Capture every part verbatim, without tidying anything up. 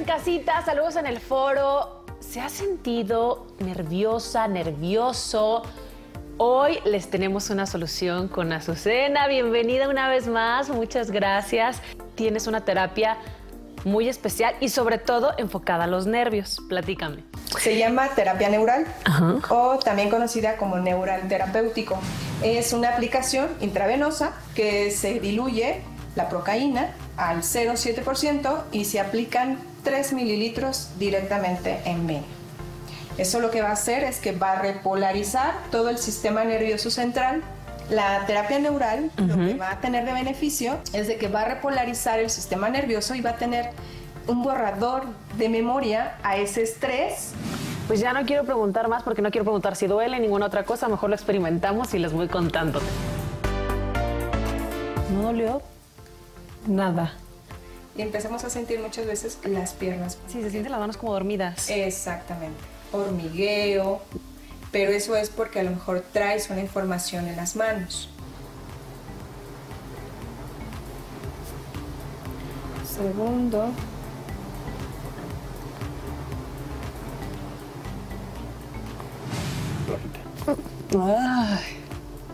en casita, saludos en el foro. ¿Se ha sentido nerviosa, nervioso? Hoy les tenemos una solución con Azucena. Bienvenida una vez más, muchas gracias. Tienes una terapia muy especial y sobre todo enfocada a los nervios. Platícame. Se llama terapia neural. Ajá. O también conocida como neural terapéutico. Es una aplicación intravenosa que se diluye la procaína al cero coma siete por ciento y se aplican tres mililitros directamente en vena. Eso lo que va a hacer es que va a repolarizar todo el sistema nervioso central. La terapia neural, uh-huh, lo que va a tener de beneficio es de que va a repolarizar el sistema nervioso y va a tener un borrador de memoria a ese estrés. Pues ya no quiero preguntar más porque no quiero preguntar si duele ninguna otra cosa. Mejor lo experimentamos y les voy contando. ¿No dolió? Nada. Y empezamos a sentir muchas veces las piernas. Sí, se sienten las manos como dormidas. Exactamente. Hormigueo. Pero eso es porque a lo mejor traes una información en las manos. Segundo. Ay.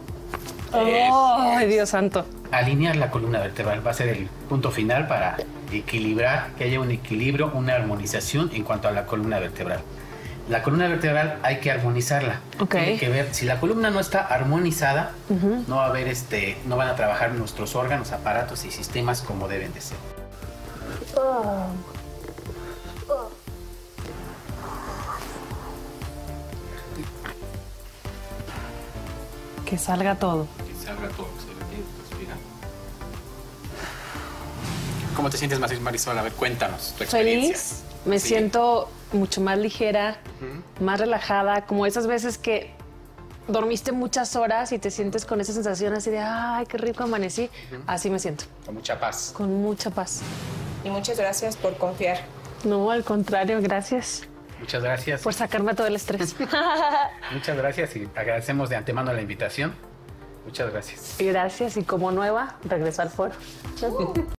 Ay, Dios santo. Alinear la columna vertebral va a ser el punto final para equilibrar, que haya un equilibrio, una armonización en cuanto a la columna vertebral. La columna vertebral hay que armonizarla. Okay. Tiene que ver, si la columna no está armonizada, uh-huh, no va a haber este, no van a trabajar nuestros órganos, aparatos y sistemas como deben de ser. Oh. Oh. Que salga todo. Que salga todo, que salga bien, respira. ¿Cómo te sientes, Marisol? A ver, cuéntanos tu experiencia. Feliz. Me sí. siento mucho más ligera, uh-huh, más relajada, como esas veces que dormiste muchas horas y te sientes con esa sensación así de ¡ay, qué rico amanecí! Uh-huh. Así me siento. Con mucha paz. Con mucha paz. Y muchas gracias por confiar. No, al contrario, gracias. Muchas gracias. Por sacarme todo el estrés. Muchas gracias y agradecemos de antemano la invitación. Muchas gracias. Gracias y como nueva, regreso al foro.